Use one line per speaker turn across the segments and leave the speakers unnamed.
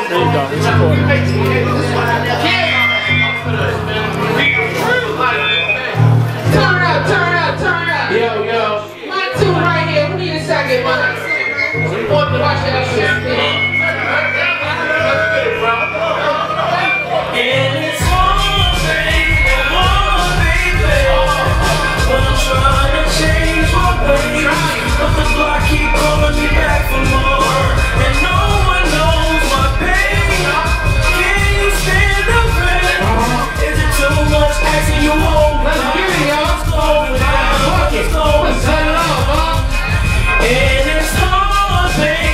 There you go. It's recording.
Turn up. Yo. My two right here. We need a second, man. Watch that shit.
And it's one thing, baby. But I'm trying to change my ways. But the block keep calling me back for more. And no one knows my pain. Can you stand up, man? Is it too much asking you home?
Let's get it, y'all.
Let's go.
Let's set it up, huh?
And it's hard, baby.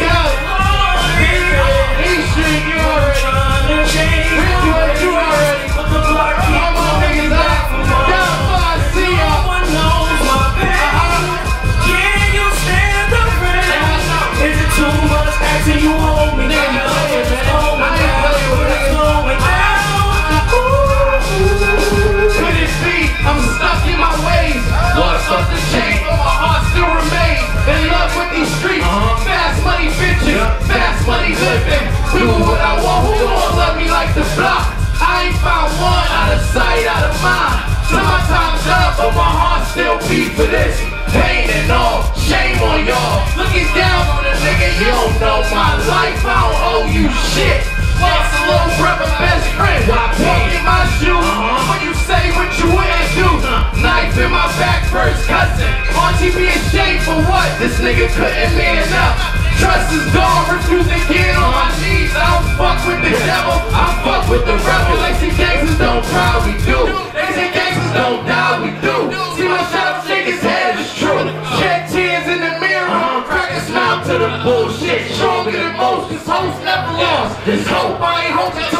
East Street, you already.
Trying to change
You already.
but the block keep
All my
calling me
niggas
back
out.
for more.
Down five, see
No
y'all.
one knows my pain. Can you stand up, friend? Is it too much asking you hold me down? It's going down. It's going down.
Could it be I'm stuck in my ways? What's up to change, but my heart still remains in love with these streets. Fast money bitches, fast money living. Do what I want, who gon' love me like the block? I ain't found one, out of sight, out of mind. Till my time's up, but my heart still beat for this. Pain and all, shame on y'all. Looking down on a nigga, you don't know my life, I don't owe you shit. Lost a little brother, best friend. Walk in my shoes, when you say what you wouldn't do. Knife in my back, first cousin. Auntie be ashamed for what? This nigga couldn't man up. Trust is gone, refuse to get on my knees. I don't fuck with the devil, I fuck with the rebel. They say gangsters don't cry, we do. They say gangsters don't die, we do. See my shot shake his head, it's true. Shed tears in the mirror, crack a smile to the bullshit. Stronger than most, this host never lost. This hope I ain't hope to